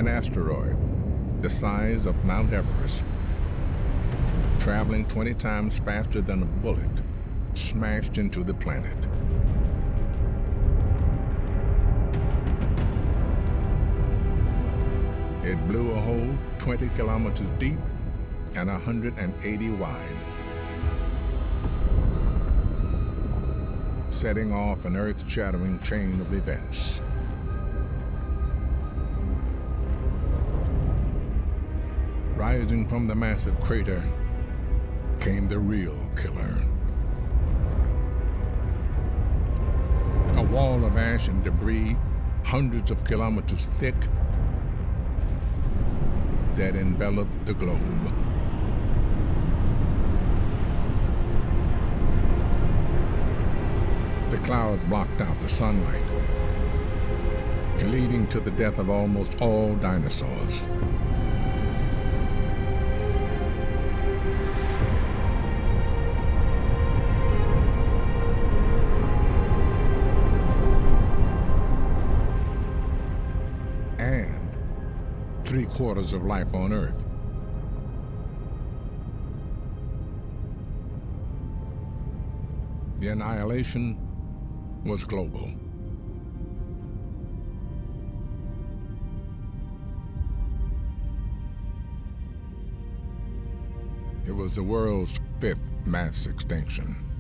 An asteroid the size of Mount Everest, traveling 20 times faster than a bullet, smashed into the planet. It blew a hole 20 kilometers deep and 180 wide, setting off an earth-shattering chain of events. Rising from the massive crater came the real killer. A wall of ash and debris, hundreds of kilometers thick, that enveloped the globe. The cloud blocked out the sunlight, leading to the death of almost all dinosaurs. And 3/4 of life on Earth. The annihilation was global. It was the world's 5th mass extinction.